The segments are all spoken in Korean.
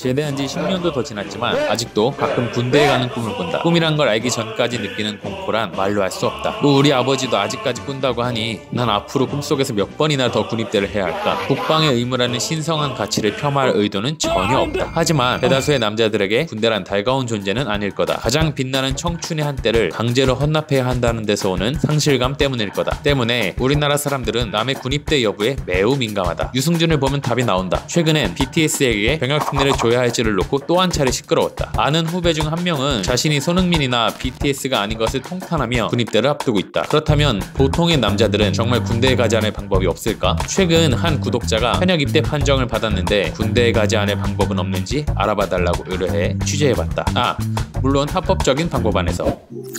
제대한 지 10년도 더 지났지만 아직도 가끔 군대에 가는 꿈을 꾼다. 꿈이란 걸 알기 전까지 느끼는 공포란 말로 할 수 없다. 우리 아버지도 아직까지 꾼다고 하니 난 앞으로 꿈속에서 몇 번이나 더 군입대를 해야 할까? 국방의 의무라는 신성한 가치를 폄하할 의도는 전혀 없다. 하지만 대다수의 남자들에게 군대란 달가운 존재는 아닐 거다. 가장 빛나는 청춘의 한때를 강제로 헌납해야 한다는 데서 오는 상실감 때문일 거다. 때문에 우리나라 사람들은 남의 군입대 여부에 매우 민감하다. 유승준을 보면 답이 나온다. 최근엔 BTS에게 병역 특례를 줘야 할지를 놓고 또 한 차례 시끄러웠다. 아는 후배 중 한 명은 자신이 손흥민이나 BTS가 아닌 것을 통탄하며 군입대를 앞두고 있다. 그렇다면 보통의 남자들은 정말 군대에 가지 않을 방법이 없을까? 최근 한 구독자가 현역 입대 판정을 받았는데 군대에 가지 않을 방법은 없는지 알아봐달라고 의뢰해 취재해봤다. 물론 합법적인 방법 안에서.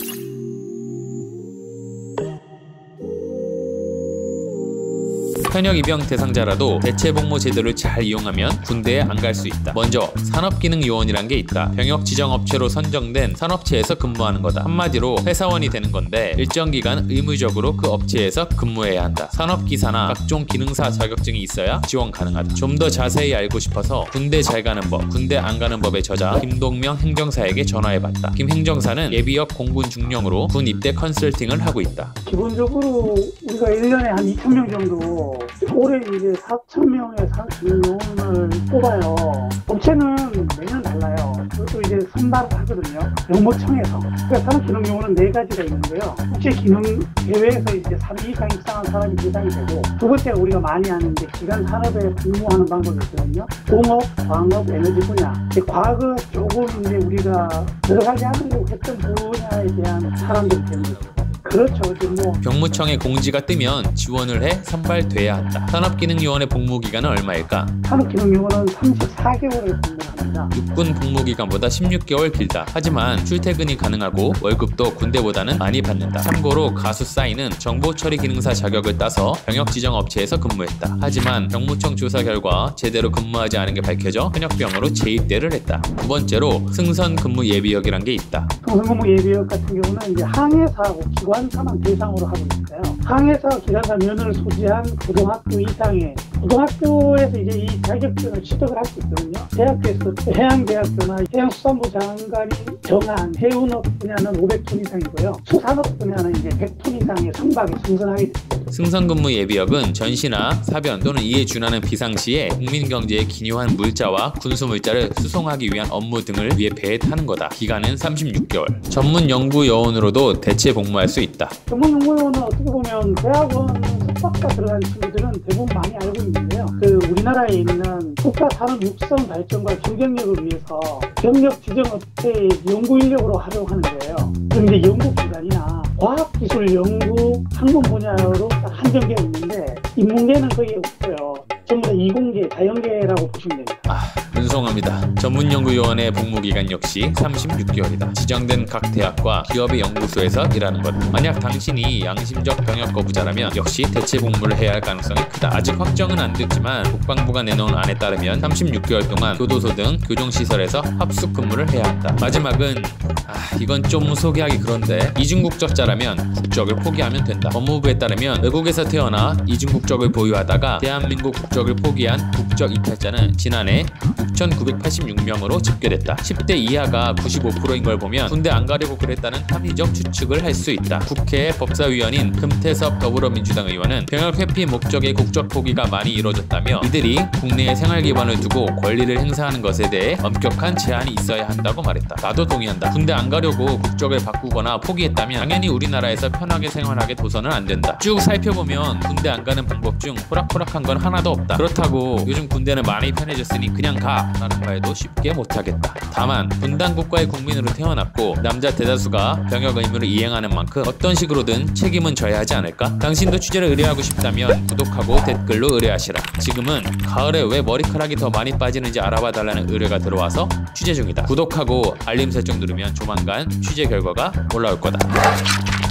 현역 입영 대상자라도 대체복무 제도를 잘 이용하면 군대에 안 갈 수 있다. 먼저 산업기능요원이란 게 있다. 병역 지정업체로 선정된 산업체에서 근무하는 거다. 한마디로 회사원이 되는 건데 일정 기간 의무적으로 그 업체에서 근무해야 한다. 산업기사나 각종 기능사 자격증이 있어야 지원 가능하다. 좀 더 자세히 알고 싶어서 군대 잘 가는 법, 군대 안 가는 법의 저자 김동명 행정사에게 전화해봤다. 김 행정사는 예비역 공군 중령으로 군 입대 컨설팅을 하고 있다. 기본적으로 우리가 1년에 한 2,000명 정도, 올해 이제 4,000명의 산업기능요원을 뽑아요. 업체는 매년 달라요. 그것도 이제 선발을 하거든요. 영모청에서. 그러니까 산업기능요원은 4가지가 있는데요. 국제 기능 대회에서 이제 3위 이상 입상한 사람이 대상이 되고, 두 번째가 우리가 많이 하는 게 기간 산업에 근무하는 방법이 있거든요. 공업, 광업, 에너지 분야. 과거 조금 이제 우리가 들어가지 않으려고 했던 분야에 대한 사람들이 되는 거죠. 그렇죠. 병무청에 공지가 뜨면 지원을 해 선발돼야 한다. 산업기능요원의 복무기간은 얼마일까? 산업기능요원은 34개월을 복무합니다. 육군 복무기간보다 16개월 길다. 하지만 출퇴근이 가능하고 월급도 군대보다는 많이 받는다. 참고로 가수 싸이는 정보처리 기능사 자격을 따서 병역 지정업체에서 근무했다. 하지만 병무청 조사 결과 제대로 근무하지 않은 게 밝혀져 현역병으로 재입대를 했다. 두 번째로 승선 근무 예비역이란 게 있다. 승선 근무 예비역 같은 경우는 이제 항해사하고 기관사만 대상으로 하고 있어요. 항해사, 기관사 면허를 소지한 고등학교 이상의, 고등학교에서 이제 이 자격증을 취득을 할 수 있거든요. 대학교에서 해양대학교나 해양수산부 장관이 정한 해운업 분야는 500톤 이상이고요. 수산업 분야는 이제 100톤 이상의 선박에 승선하게 됩니다. 승선근무 예비역은 전시나 사변 또는 이에 준하는 비상시에 국민경제에 기묘한 물자와 군수물자를 수송하기 위한 업무 등을 위해 배에 타는 거다. 기간은 36개월. 전문연구요원으로도 대체 복무할 수 있다. 전문연구요원은 어떻게 보면 대학원 석박사 들어간 친구들은 대부분 많이 알고 있는데요. 우리나라에 있는 국가 산업 육성 발전과 경쟁력을 위해서 경력 지정업체의 연구 인력으로 활용하는 거예요. 그럼 이제 연구기관이나 과학기술 연구 학문 분야로 딱 한정되어 있는데 인문계는 거의 없고요. 전부 다 이공계, 자연계라고 보시면 됩니다. 분송합니다. 전문연구요원의 복무기간 역시 36개월이다. 지정된 각 대학과 기업의 연구소에서 일하는 것. 만약 당신이 양심적 병역 거부자라면 역시 대체 복무를 해야 할 가능성이 크다. 아직 확정은 안 됐지만 국방부가 내놓은 안에 따르면 36개월 동안 교도소 등 교정시설에서 합숙 근무를 해야 한다. 마지막은 이건 좀 소개하기 그런데 이중국적자라면 국적을 포기하면 된다. 법무부에 따르면 외국에서 태어나 이중국적을 보유하다가 대한민국 국적을 포기한 국적 이탈자는 지난해 6,986명으로 집계됐다. 10대 이하가 95%인 걸 보면 군대 안 가려고 그랬다는 합리적 추측을 할 수 있다. 국회 법사위원인 금태섭 더불어민주당 의원은 병역 회피 목적의 국적 포기가 많이 이뤄졌다며 이들이 국내에 생활 기반을 두고 권리를 행사하는 것에 대해 엄격한 제한이 있어야 한다고 말했다. 나도 동의한다. 군대 안 가려고 국적을 바꾸거나 포기했다면 당연히 우리나라에서 편하게 생활하게 둬서는 안 된다. 쭉 살펴보면 군대 안 가는 방법 중 호락호락한 건 하나도 없다. 그렇다고 요즘 군대는 많이 편해졌으니 그냥 가 라는 말도 쉽게 못하겠다. 다만 분단 국가의 국민으로 태어났고 남자 대다수가 병역 의무를 이행하는 만큼 어떤 식으로든 책임은 져야 하지 않을까? 당신도 취재를 의뢰하고 싶다면 구독하고 댓글로 의뢰하시라. 지금은 가을에 왜 머리카락이 더 많이 빠지는지 알아봐 달라는 의뢰가 들어와서 취재 중이다. 구독하고 알림 설정 누르면 조만간 취재 결과가 올라올 거다.